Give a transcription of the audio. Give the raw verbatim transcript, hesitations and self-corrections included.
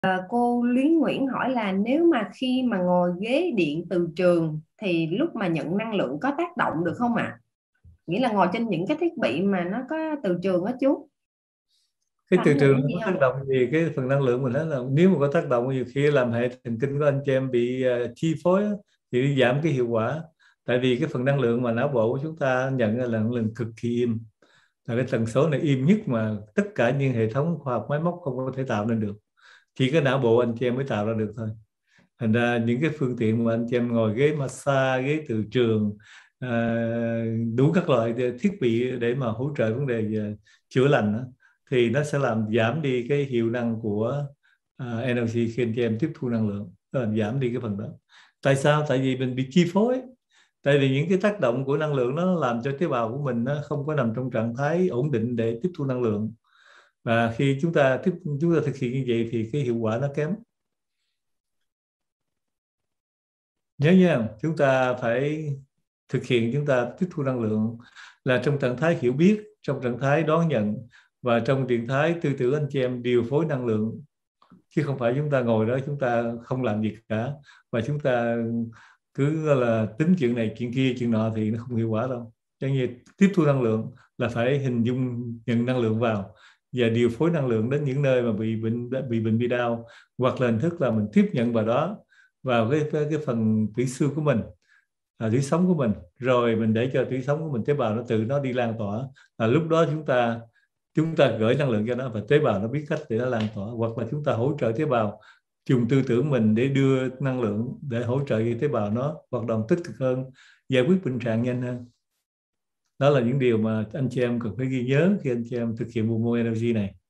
Ờ, cô Luyến Nguyễn hỏi là nếu mà khi mà ngồi ghế điện từ trường thì lúc mà nhận năng lượng có tác động được không ạ? Nghĩa là ngồi trên những cái thiết bị mà nó có từ trường đó chú, Cái có từ ảnh hưởng trường nó gì có tác không? động gì cái phần năng lượng mình nói là nếu mà có tác động nhiều khi làm hệ thần kinh của anh chị em bị ờ, chi phối á, thì giảm cái hiệu quả. Tại vì cái phần năng lượng mà não bộ của chúng ta nhận là năng lượng cực kỳ im, là cái tần số này im nhất mà tất cả những hệ thống khoa học máy móc không có thể tạo nên được, chỉ có não bộ anh chị em mới tạo ra được thôi. Thành ra những cái phương tiện mà anh chị em ngồi ghế massage, ghế từ trường, à, đủ các loại thiết bị để mà hỗ trợ vấn đề về chữa lành đó, thì nó sẽ làm giảm đi cái hiệu năng của à, energy khi anh chị em tiếp thu năng lượng. Nó làm giảm đi cái phần đó. Tại sao? Tại vì mình bị chi phối. Tại vì những cái tác động của năng lượng nó làm cho tế bào của mình nó không có nằm trong trạng thái ổn định để tiếp thu năng lượng, và khi chúng ta tiếp chúng ta thực hiện như vậy thì cái hiệu quả nó kém. Nhớ nha, chúng ta phải thực hiện, chúng ta tiếp thu năng lượng là trong trạng thái hiểu biết, trong trạng thái đón nhận, và trong trạng thái tư tưởng anh chị em điều phối năng lượng, chứ không phải chúng ta ngồi đó chúng ta không làm gì cả, và chúng ta cứ gọi là tính chuyện này chuyện kia chuyện nọ thì nó không hiệu quả đâu. Cho nên tiếp thu năng lượng là phải hình dung nhận năng lượng vào và điều phối năng lượng đến những nơi mà bị bệnh bị bệnh bị đau, hoặc là hình thức là mình tiếp nhận vào đó, vào cái cái, cái phần tủy xương của mình, à, tủy sống của mình, rồi mình để cho tủy sống của mình, tế bào nó tự nó đi lan tỏa. À, lúc đó chúng ta chúng ta gửi năng lượng cho nó và tế bào nó biết cách để nó lan tỏa, hoặc là chúng ta hỗ trợ tế bào dùng tư tưởng mình để đưa năng lượng để hỗ trợ cho tế bào nó hoạt động tích cực hơn, giải quyết bệnh trạng nhanh hơn. Đó là những điều mà anh chị em cần phải ghi nhớ khi anh chị em thực hiện bộ môn energy này.